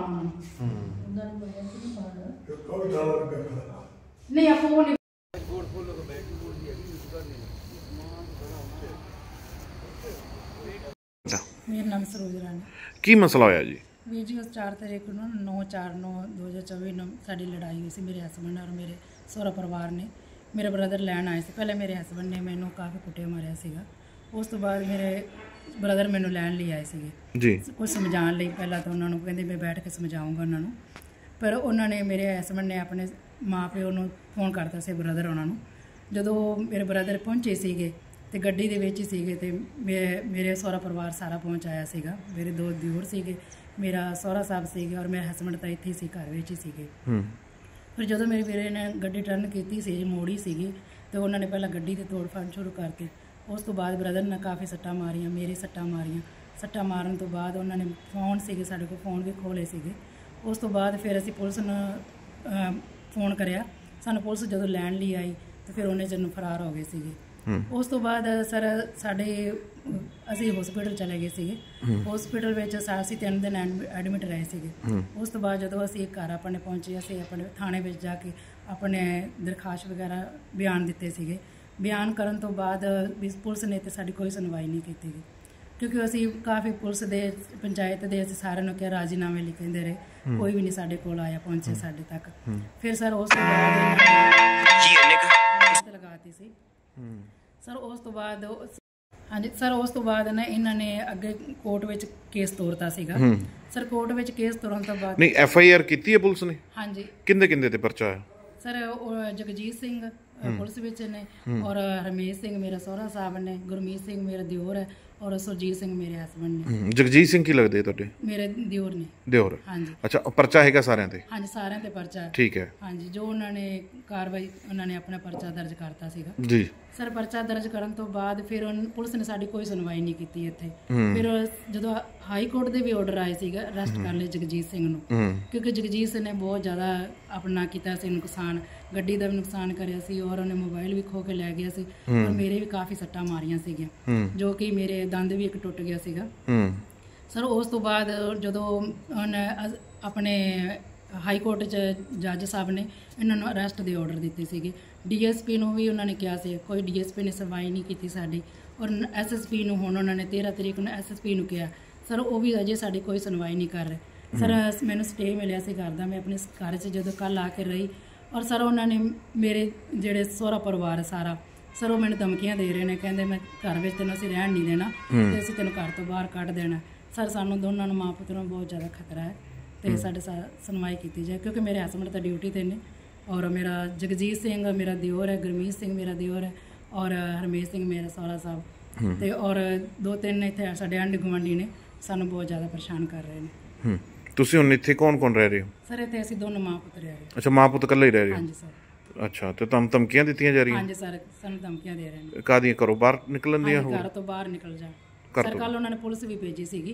नहीं आप वो नहीं। मेरा नाम सरोज रानी। की मसला होया जी? ਵੀਰ ਜੀ ਉਸ 4 ਤਰੀਕ ਨੂੰ 9/4/2024 ਨੂੰ ਸਾਡੀ ਲੜਾਈ ਹੋਈ ਸੀ ਮੇਰੇ ਹਸਬੰਡ ਔਰ ਮੇਰੇ ਸਹੁਰਾ ਪਰਿਵਾਰ ਨੇ। ਮੇਰੇ ਬ੍ਰਦਰ ਲੈਣ ਆਏ ਸੀ। ਪਹਿਲੇ ਮੇਰੇ ਹਸਬੰਡ ਨੇ ਮੈਨੂੰ ਕਾਫੀ ਕੁੱਟਿਆ ਮਾਰਿਆ ਸੀਗਾ। ਉਸ ਤੋਂ ਬਾਅਦ ਮੇਰੇ ਬ੍ਰਦਰ ਮੈਨੂੰ ਲੈਣ ਲਈ ਆਏ ਸੀਗੇ ਜੀ, ਕੁਝ ਸਮਝਾਉਣ ਲਈ। ਪਹਿਲਾਂ ਤਾਂ ਉਹਨਾਂ ਨੂੰ ਕਹਿੰਦੇ ਮੈਂ ਬੈਠ ਕੇ ਸਮਝਾਊਂਗਾ ਉਹਨਾਂ ਨੂੰ, ਪਰ ਉਹਨਾਂ ਨੇ ਮੇਰੇ ਹਸਬੰਡ ਨੇ ਆਪਣੇ ਮਾਂ ਪਿਓ ਨੂੰ ਫੋਨ ਕਰਤਾ ਸੀ ਬ੍ਰਦਰ ਉਹਨਾਂ ਨੂੰ। ਜਦੋਂ ਮੇਰੇ ਬ੍ਰਦਰ ਪਹੁੰਚੇ ਸੀਗੇ ਤੇ ਗੱਡੀ ਦੇ ਵਿੱਚ ਹੀ ਸੀਗੇ ਤੇ ਮੇਰੇ ਸਹੁਰਾ ਪਰਿਵਾਰ ਸਾਰਾ ਪਹੁੰਚ ਆਇਆ ਸੀਗਾ। ਮੇਰੇ 2 ਦਿਓਰ ਸੀਗੇ, ਮੇਰਾ ਸਹੁਰਾ ਸਾਹਿਬ ਸੀਗੇ ਔਰ ਮੇਰੇ ਹਸਬੰਡ ਤਾਂ ਇੱਥੇ ਹੀ ਸੀ, ਘਰ ਵਿੱਚ ਹੀ ਸੀਗੇ। ਫਿਰ ਜਦੋਂ ਮੇਰੇ ਵੀਰੇ ਨੇ ਗੱਡੀ ਟਰਨ ਕੀਤੀ ਸੀ, ਮੋੜੀ ਸੀਗੀ, ਤੇ ਉਹਨਾਂ ਨੇ ਪਹਿਲਾਂ ਗੱਡੀ 'ਤੇ ਤੋੜ ਫਾੜ ਸ਼ੁਰੂ ਕਰਤੀ। ਉਸ ਤੋਂ ਬਾਅਦ ਬ੍ਰਦਰ ਨੇ ਕਾਫੀ ਸੱਟਾਂ ਮਾਰੀਆਂ, ਮੇਰੇ ਸੱਟਾਂ ਮਾਰੀਆਂ। ਸੱਟਾਂ ਮਾਰਨ ਤੋਂ ਬਾਅਦ ਉਹਨਾਂ ਨੇ ਫੋਨ ਸੀਗੇ ਸਾਡੇ ਕੋਲ, ਫੋਨ ਵੀ ਖੋਲੇ ਸੀਗੇ। ਉਸ ਤੋਂ ਬਾਅਦ ਫਿਰ ਅਸੀਂ ਪੁਲਿਸ ਨੂੰ ਫੋਨ ਕਰਿਆ। ਸਾਨੂੰ ਪੁਲਿਸ ਜਦੋਂ ਲੈਣ ਲਈ ਆਈ ਤਾਂ ਫਿਰ ਉਹਨੇ ਜਦੋਂ ਫਰਾਰ ਹੋ ਗਏ ਸੀਗੇ। ਉਸ ਤੋਂ ਬਾਅਦ ਸਰ ਅਸੀਂ ਹਸਪੀਟਲ ਚਲੇ ਗਏ ਸੀਗੇ। ਹਸਪੀਟਲ ਵਿੱਚ ਅਸੀਂ 3 ਦਿਨ ਐਡਮਿਟ ਰਹੇ ਸੀਗੇ। ਉਸ ਤੋਂ ਬਾਅਦ ਜਦੋਂ ਅਸੀਂ ਘਰ ਆਪਣੇ ਪਹੁੰਚੇ, ਅਸੀਂ ਆਪਣੇ ਥਾਣੇ ਵਿੱਚ ਜਾ ਕੇ ਆਪਣੇ ਦਰਖਾਸਤ ਵਗੈਰਾ ਬਿਆਨ ਦਿੱਤੇ ਸੀਗੇ। ਬਿਆਨ ਕਰਨ ਤੋਂ ਬਾਅਦ ਵੀ ਪੁਲਿਸ ਨੇ ਤੇ ਸਾਡੀ ਕੋਈ ਸੁਣਵਾਈ ਨਹੀਂ ਕੀਤੀ ਗਈ, ਕਿਉਂਕਿ ਅਸੀਂ ਕਾਫੀ ਪੁਲਿਸ ਦੇ ਪੰਚਾਇਤ ਦੇ ਅਸੀਂ ਸਾਰਿਆਂ ਨੂੰ ਕਿਹਾ ਰਾਜ਼ੀਨਾਮੇ ਲਿਖਦੇ ਰਹੇ, ਕੋਈ ਵੀ ਨਹੀਂ ਸਾਡੇ ਕੋਲ ਆਇਆ ਪਹੁੰਚੇ ਸਾਡੇ ਤੱਕ। ਫਿਰ ਸਰ ਉਸ ਤੋਂ ਬਾਅਦ ਲਗਾਤੀ ਸੀ ਸਰ। ਉਸ ਤੋਂ ਬਾਅਦ ਹਾਂਜੀ ਸਰ, ਉਸ ਤੋਂ ਬਾਅਦ ਨਾ ਇਹਨਾਂ ਨੇ ਅੱਗੇ ਕੋਰਟ ਵਿੱਚ ਕੇਸ ਤੋਰਤਾ ਸੀਗਾ ਸਰ। ਕੋਰਟ ਵਿੱਚ ਕੇਸ ਤੋਰਨ ਤੋਂ ਬਾਅਦ ਨਹੀਂ FIR ਕੀਤੀ ਹੈ ਪੁਲਿਸ ਨੇ? ਹਾਂਜੀ। ਕਿੰਦੇ ਤੇ ਪਰਚਾ ਹੈ ਸਰ? ਜਗਜੀਤ ਸਿੰਘ ਪੁਲਿਸ ਵਿੱਚ ਨੇ ਔਰ ਰਮੇਸ਼ ਸਿੰਘ ਮੇਰਾ ਸਹੁਰਾ ਸਾਹਿਬ ਨੇ, ਗੁਰਮੀਤ ਸਿੰਘ ਮੇਰਾ ਦਿਓਰ ਹੈ ਔਰ ਸੁਰਜੀਤ ਸਿੰਘ ਮੇਰੇ ਹਸਬੰਡ ਨੇ। ਜਗਜੀਤ ਸਿੰਘ ਕੀ ਲੱਗਦੇ ਤੁਹਾਡੇ? ਮੇਰੇ ਦਿਓਰ ਨੇ। ਦਿਓਰ? ਹਾਂਜੀ। ਅੱਛਾ, ਪਰਚਾ ਹੈਗਾ ਸਾਰਿਆਂ ਤੇ? ਹਾਂਜੀ, ਸਾਰਿਆਂ ਤੇ ਪਰਚਾ ਹੈ। ਠੀਕ ਹੈ। ਹਾਂਜੀ, ਜੋ ਉਹਨਾਂ ਨੇ ਕਾਰਵਾਈ ਉਹਨਾਂ ਨੇ ਆਪਣਾ ਪਰਚਾ ਦਰਜ ਕਰਤਾ ਸੀਗਾ ਜੀ ਸਰ। ਪਰਚਾ ਦਰਜ ਕਰਨ ਤੋਂ ਬਾਅਦ ਫਿਰ ਪੁਲਿਸ ਨੇ ਸਾਡੀ ਕੋਈ ਸੁਣਵਾਈ ਨਹੀਂ ਕੀਤੀ ਇੱਥੇ। ਫਿਰ ਜਦੋਂ ਹਾਈ ਕੋਰਟ ਦੇ ਵੀ ਆਰਡਰ ਆਏ ਸੀਗਾ ਅਰੈਸਟ ਕਰ ਲਏ ਜਗਜੀਤ ਸਿੰਘ ਨੂੰ, ਕਿਉਂਕਿ ਜਗਜੀਤ ਸਿੰਘ ਨੇ ਬਹੁਤ ਜ਼ਿਆਦਾ ਆਪਣਾ ਕੀਤਾ ਸੀ ਨੁਕਸਾਨ, ਗੱਡੀ ਦਾ ਵੀ ਨੁਕਸਾਨ ਕਰਿਆ ਸੀ ਔਰ ਉਹਨੇ ਮੋਬਾਈਲ ਵੀ ਖੋ ਕੇ ਲੈ ਗਿਆ ਸੀ ਔਰ ਮੇਰੇ ਵੀ ਕਾਫੀ ਸੱਟਾਂ ਮਾਰੀਆਂ ਸੀਗੀਆਂ, ਜੋ ਕਿ ਮੇਰੇ ਦੰਦ ਵੀ ਇੱਕ ਟੁੱਟ ਗਿਆ ਸੀਗਾ ਸਰ। ਉਸ ਤੋਂ ਬਾਅਦ ਜਦੋਂ ਉਹਨੇ ਆਪਣੇ ਹਾਈ ਕੋਰਟ 'ਚ ਜੱਜ ਸਾਹਿਬ ਨੇ ਇਹਨਾਂ ਨੂੰ ਅਰੈਸਟ ਦੇ ਆਰਡਰ ਦਿੱਤੇ ਸੀਗੇ। DSP ਨੂੰ ਵੀ ਉਹਨਾਂ ਨੇ ਕਿਹਾ ਸੀ, ਕੋਈ DSP ਨੇ ਸੁਣਵਾਈ ਨਹੀਂ ਕੀਤੀ ਸਾਡੀ। ਔਰ SSP ਨੂੰ ਹੁਣ ਉਹਨਾਂ ਨੇ 13 ਤਰੀਕ ਨੂੰ SSP ਨੂੰ ਕਿਹਾ ਸਰ, ਉਹ ਵੀ ਅਜੇ ਸਾਡੀ ਕੋਈ ਸੁਣਵਾਈ ਨਹੀਂ ਕਰ ਰਹੇ ਸਰ। ਮੈਨੂੰ ਸਟੇ ਮਿਲਿਆ ਸੀ ਘਰ ਦਾ, ਮੈਂ ਆਪਣੇ ਘਰ 'ਚ ਜਦੋਂ ਕੱਲ੍ਹ ਆ ਕੇ ਰਹੀ ਔਰ ਸਰ ਉਹਨਾਂ ਨੇ ਮੇਰੇ ਜਿਹੜੇ ਸਹੁਰਾ ਪਰਿਵਾਰ ਸਾਰਾ ਸਰ ਉਹ ਮੈਨੂੰ ਧਮਕੀਆਂ ਦੇ ਰਹੇ ਨੇ, ਕਹਿੰਦੇ ਮੈਂ ਘਰ ਵਿੱਚ ਤੈਨੂੰ ਅਸੀਂ ਰਹਿਣ ਨਹੀਂ ਦੇਣਾ ਤੇ ਅਸੀਂ ਤੈਨੂੰ ਘਰ ਤੋਂ ਬਾਹਰ ਕੱਢ ਦੇਣਾ ਸਰ। ਸਾਨੂੰ ਦੋਨਾਂ ਨੂੰ ਮਾਂ ਪੁੱਤ ਨੂੰ ਬਹੁਤ ਜ਼ਿਆਦਾ ਖਤਰਾ ਹੈ ਤੇ ਸਾਡੇ ਸੁਣਵਾਈ ਕੀਤੀ ਜਾਏ, ਕਿਉਂਕਿ ਮੇਰੇ ਹਸਬੰਡ ਤਾਂ ਡਿਊਟੀ 'ਤੇ ਨੇ ਔਰ ਮੇਰਾ ਜਗਜੀਤ ਸਿੰਘ ਮੇਰਾ ਦਿਓਰ ਹੈ, ਗੁਰਮੀਤ ਸਿੰਘ ਮੇਰਾ ਦਿਓਰ ਹੈ ਔਰ ਹਰਮੇਸ਼ ਸਿੰਘ ਮੇਰਾ ਸਹੁਰਾ ਸਾਹਿਬ ਤੇ ਔਰ 2-3 ਇੱਥੇ ਸਾਡੇ ਆਂਢੀ ਗੁਆਂਢੀ ਨੇ ਸਾਨੂੰ ਬਹੁਤ ਜ਼ਿਆਦਾ ਪਰੇਸ਼ਾਨ ਕਰ ਰਹੇ ਨੇ। ਤੁਸੀਂ ਹੁਣ ਇੱਥੇ ਕੌਣ ਰਹਿ ਰਹੇ ਹੋ ਸਰ? ਇੱਥੇ ਅਸੀਂ ਦੋਨੋਂ ਮਾਂ ਪੁੱਤ ਰਹਿ ਰਹੇ। ਅੱਛਾ, ਮਾਂ ਪੁੱਤ ਇਕੱਲੇ ਹੀ ਰਹਿ ਰਹੇ ਹੋ? ਹਾਂਜੀ ਸਰ। ਅੱਛਾ, ਤੇ ਤੁਹਾਨੂੰ ਧਮਕੀਆਂ ਦਿੱਤੀਆਂ ਜਾ ਰਹੀਆਂ? ਹਾਂਜੀ ਸਰ, ਸਾਨੂੰ ਧਮਕੀਆਂ ਦੇ ਰਹੇ ਨੇ। ਕਾਹਦੀਆਂ? ਘਰੋਂ ਬਾਹਰ ਨਿਕਲਣ ਦੀਆਂ? ਘਰ ਤੋਂ ਬਾਹਰ ਨਿਕਲ ਜਾ ਸਰ। ਕੱਲ ਉਹਨਾਂ ਨੇ ਪੁਲਿਸ ਵੀ ਭੇਜੀ ਸੀਗੀ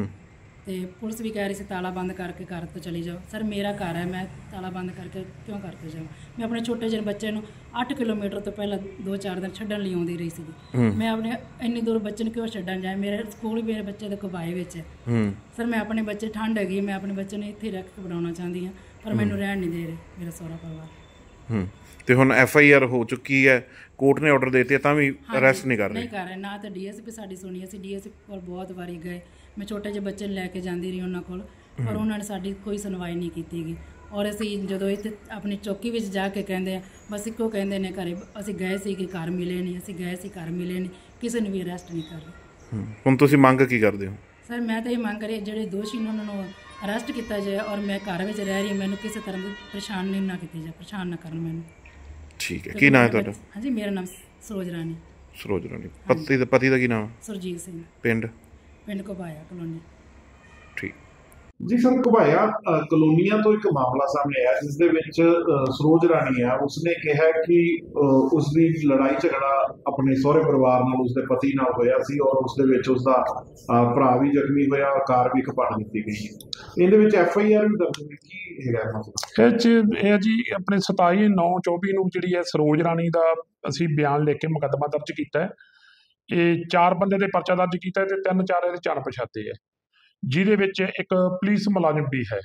ਤੇ ਪੁਲਿਸ ਵੀ ਕਹਿ ਰਹੀ ਸੀ ਤਾਲਾ ਬੰਦ ਕਰਕੇ ਘਰ ਤੋਂ ਚਲੀ ਜਾਓ ਸਰ। ਮੇਰਾ ਘਰ ਹੈ, ਮੈਂ ਤਾਲਾ ਬੰਦ ਕਰਕੇ ਕਿਉਂ ਘਰ ਤੋਂ ਜਾਵਾਂ? ਮੈਂ ਆਪਣੇ ਛੋਟੇ ਜਿਹੇ ਬੱਚੇ ਨੂੰ 8 ਕਿਲੋਮੀਟਰ ਤੋਂ ਪਹਿਲਾਂ 2-4 ਦਿਨ ਛੱਡਣ ਲਈ ਆਉਂਦੀ ਰਹੀ ਸੀਗੀ। ਮੈਂ ਆਪਣੇ ਇੰਨੀ ਦੂਰ ਬੱਚੇ ਨੂੰ ਕਿਉਂ ਛੱਡਣ ਜਾਏ? ਮੇਰੇ ਸਕੂਲ ਵੀ ਮੇਰੇ ਬੱਚੇ ਦੇ ਕਬਾਏ ਵਿੱਚ ਹੈ ਸਰ। ਮੈਂ ਆਪਣੇ ਬੱਚੇ, ਠੰਡ ਹੈਗੀ, ਮੈਂ ਆਪਣੇ ਬੱਚੇ ਨੂੰ ਇੱਥੇ ਰੱਖ ਕੇ ਪੜਾਉਣਾ ਚਾਹੁੰਦੀ ਹਾਂ, ਪਰ ਮੈਨੂੰ ਰਹਿਣ ਨਹੀਂ ਦੇ ਰਹੇ ਮੇਰਾ ਸਹੁਰਾ ਪਰਿਵਾਰ। ਤੇ ਹੁਣ FIR ਹੋ ਚੁੱਕੀ ਹੈ, ਕੋਰਟ ਨੇ ਆਰਡਰ ਦੇ ਦਿੱਤੇ ਤਾਂ ਵੀ ਅਰੈਸਟ ਨਹੀਂ ਕਰ ਰਹੇ? ਨਹੀਂ ਕਰ ਰਹੇ ਨਾ। ਤਾਂ DSP ਸਾਡੀ ਸੁਣੀ, ਅਸੀਂ DSP ਕੋਲ ਬਹੁਤ ਵਾਰੀ ਗਏ, ਮੈਂ ਛੋਟੇ ਜਿਹੇ ਬੱਚੇ ਨੂੰ ਲੈ ਕੇ ਜਾਂਦੀ ਰਹੀ ਉਹਨਾਂ ਕੋਲ, ਪਰ ਉਹਨਾਂ ਨੇ ਸਾਡੀ ਕੋਈ ਸੁਣਵਾਈ ਨਹੀਂ ਕੀਤੀ ਗਈ। ਔਰ ਅਸੀਂ ਜਦੋਂ ਇੱਥੇ ਆਪਣੀ ਚੌਕੀ ਵਿੱਚ ਜਾ ਕੇ ਕਹਿੰਦੇ ਆ, ਬਸ ਇੱਕੋ ਕਹਿੰਦੇ ਨੇ ਘਰੇ ਅਸੀਂ ਗਏ ਸੀ ਕਿ ਘਰ ਮਿਲੇ ਨਹੀਂ, ਅਸੀਂ ਗਏ ਸੀ ਘਰ ਮਿਲੇ ਨਹੀਂ, ਕਿਸੇ ਨੂੰ ਵੀ ਅਰੈਸਟ ਨਹੀਂ ਕਰ ਰਹੇ। ਹੁਣ ਤੁਸੀਂ ਮੰਗ ਕੀ ਕਰਦੇ ਹੋ? ਸਰ ਮੈਂ ਤਾਂ ਇਹ ਮੰਗ ਰਹੀ ਜਿਹੜੇ ਦੋਸ਼ੀ ਨੇ ਉਹਨਾਂ ਨੂੰ ਅਰੈਸਟ ਕੀਤਾ ਜਾਏ ਔਰ ਮੈਂ ਘਰ ਵਿੱਚ ਰਹਿ ਰਹੀ ਹਾਂ, ਮੈਨੂੰ ਕਿਸੇ ਤਰ੍ਹਾਂ ਦੀ ਪਰੇਸ਼ਾਨ ਨਾ ਕੀਤੀ ਜਾਏ, ਪਰੇਸ਼ਾਨ ਨਾ ਕਰਨ ਮੈਨੂੰ। ਠੀਕ ਹੈ। ਕੀ ਨਾਮ ਹੈ ਤੁਹਾਡਾ? ਹਾਂਜੀ, ਮੇਰਾ ਨਾਮ ਸਰੋਜ ਰਾਣੀ। ਸਰੋਜ ਰਾਣੀ। ਪਤੀ ਦਾ ਕੀ ਨਾਮ? ਸੁਰਜੀਤ ਸਿੰਘ। ਪਿੰਡ ਘੁਬਾਇਆ ਕਲੋਨੀ। ਠੀਕ ਜੀ ਸਰ, ਘੁਬਾਇਆ ਕਲੋਨੀਆਂ ਤੋਂ ਇੱਕ ਮਾਮਲਾ ਸਾਹਮਣੇ ਆਇਆ ਜਿਸ ਦੇ ਵਿੱਚ ਸਰੋਜ ਰਾਣੀ ਆ, ਉਸਨੇ ਕਿਹਾ ਕਿ ਉਸਦੀ ਲੜਾਈ ਝਗੜਾ ਆਪਣੇ ਸਹੁਰੇ ਪਰਿਵਾਰ ਨਾਲ ਉਸਦੇ ਪਤੀ ਨਾਲ ਹੋਇਆ ਸੀ ਔਰ ਉਸ ਦੇ ਵਿੱਚ ਉਸਦਾ ਭਰਾ ਵੀ ਜ਼ਖਮੀ ਹੋਇਆ ਔਰ ਕਾਰ ਵੀ ਖਪਾੜ ਦਿੱਤੀ ਗਈ। ਇਹਦੇ ਵਿੱਚ FIR ਵੀ ਦਰਜ ਹੋਈ, ਕੀ ਹੈਗਾ ਮਸਲਾ? ਇਹ ਜੀ ਆਪਣੇ 27/9/24 ਨੂੰ ਜਿਹੜੀ ਹੈ ਸਰੋਜ ਰਾਣੀ ਦਾ ਅਸੀਂ ਬਿਆਨ ਲਿਖ ਕੇ ਮੁਕੱਦਮਾ ਦਰਜ ਕੀਤਾ ਹੈ। ਇਹ 4 ਬੰਦੇ ਦੇ ਪਰਚਾ ਦਰਜ ਕੀਤਾ ਤੇ 3-4 ਇਹਦੇ 4 ਪਛਾਤੇ ਹੈ, ਜਿਹਦੇ ਵਿੱਚ ਇੱਕ ਪੁਲਿਸ ਮੁਲਾਜ਼ਮ ਵੀ ਹੈ।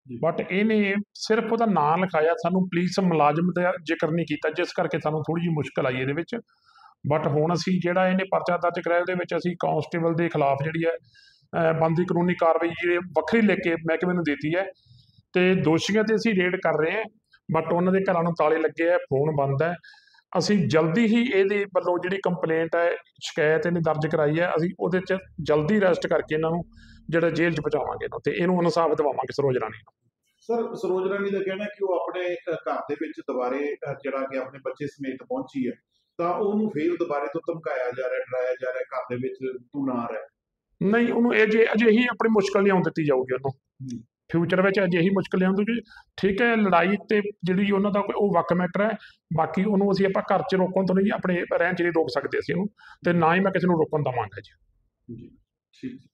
ਬਟ ਇਹਨੇ ਸਿਰਫ ਉਹਦਾ ਨਾਂ ਲਿਖਾਇਆ, ਸਾਨੂੰ ਪੁਲਿਸ ਮੁਲਾਜ਼ਮ ਦਾ ਜ਼ਿਕਰ ਨਹੀਂ ਕੀਤਾ, ਜਿਸ ਕਰਕੇ ਸਾਨੂੰ ਥੋੜੀ ਜਿਹੀ ਮੁਸ਼ਕਲ ਆਈ ਇਹਦੇ ਵਿੱਚ। ਬਟ ਹੁਣ ਅਸੀਂ ਜਿਹੜਾ ਇਹਨੇ ਪਰਚਾ ਦਰਜ ਕਰਾਇਆ, ਉਹਦੇ ਵਿੱਚ ਅਸੀਂ ਕਾਂਸਟੇਬਲ ਦੇ ਖਿਲਾਫ ਜਿਹੜੀ ਹੈ ਬਣਦੀ ਕਾਨੂੰਨੀ ਕਾਰਵਾਈ ਜਿਹੜੀ ਵੱਖਰੀ ਲਿਖ ਕੇ ਮਹਿਕਮੇ ਨੂੰ ਦਿੱਤੀ ਹੈ, ਤੇ ਦੋਸ਼ੀਆਂ ਤੇ ਅਸੀਂ ਰੇਡ ਕਰ ਰਹੇ ਹਾਂ। ਬਟ ਉਹਨਾਂ ਦੇ ਘਰਾਂ ਨੂੰ ਤਾਲੇ ਲੱਗੇ ਹੈ, ਫੋਨ ਬੰਦ ਹੈ। ਅਸੀਂ ਜਲਦੀ ਹੀ ਇਹਦੇ ਵੱਲੋਂ ਜਿਹੜੀ ਕੰਪਲੇਂਟ ਹੈ, ਸ਼ਿਕਾਇਤ ਇਹਨੇ ਦਰਜ ਕਰਾਈ ਹੈ, ਅਸੀਂ ਉਹਦੇ 'ਚ ਜਲਦੀ ਅਰੈਸਟ ਕਰਕੇ ਇਹਨਾਂ ਨੂੰ ਜਿਹੜਾ ਜੇਲ੍ਹ 'ਚ ਪਹੁੰਚਾਵਾਂਗੇ ਤੇ ਇਹਨੂੰ ਇਨਸਾਫ ਦਿਵਾਵਾਂਗੇ ਸਰੋਜ ਰਾਣੀ ਨੂੰ। ਸਰ, ਸਰੋਜ ਰਾਣੀ ਦਾ ਕਹਿਣਾ ਕਿ ਉਹ ਆਪਣੇ ਘਰ ਦੇ ਵਿੱਚ ਦੁਬਾਰੇ ਜਿਹੜਾ ਕਿ ਆਪਣੇ ਬੱਚੇ ਸਮੇਤ ਪਹੁੰਚੀ ਹੈ, ਤਾਂ ਉਹਨੂੰ ਫੇਰ ਦੁਬਾਰੇ ਤੋਂ ਧਮਕਾਇਆ ਜਾ ਰਿਹਾ, ਡਰਾਇਆ ਜਾ ਰਿਹਾ, ਘਰ ਦੇ ਵਿੱਚ ਤੂੰ ਨਾ ਰਹਿ। ਨਹੀਂ, ਉਹਨੂੰ ਅਜਿਹੀ ਆਪਣੀ ਮੁਸ਼ਕਲ ਨਹੀਂ ਆਉਣ ਦਿੱਤੀ ਜਾਊਗੀ ਉਹਨੂੰ। ਫਿਊਚਰ ਵਿੱਚ ਅਜਿਹੀ ਮੁਸ਼ਕਲ ਨਹੀਂ ਆਉਂਦੀ। ਠੀਕ ਹੈ, ਲੜਾਈ ਤੇ ਜਿਹੜੀ ਉਹਨਾਂ ਦਾ ਉਹ ਵੱਖ ਮੈਟਰ ਹੈ। ਬਾਕੀ ਉਹਨੂੰ ਅਸੀਂ ਆਪਾਂ ਘਰ 'ਚ ਰੋਕਣ ਤੋਂ ਨਹੀਂ, ਆਪਣੇ ਰਹਿਣ 'ਚ ਨਹੀਂ ਰੋਕ ਸਕਦੇ ਅਸੀਂ ਉਹਨੂੰ, ਤੇ ਨਾ ਹੀ ਮੈਂ ਕਿਸੇ ਨੂੰ ਰੋਕਣ ਦੇਵਾਂਗਾ ਜੀ। ਠੀਕ।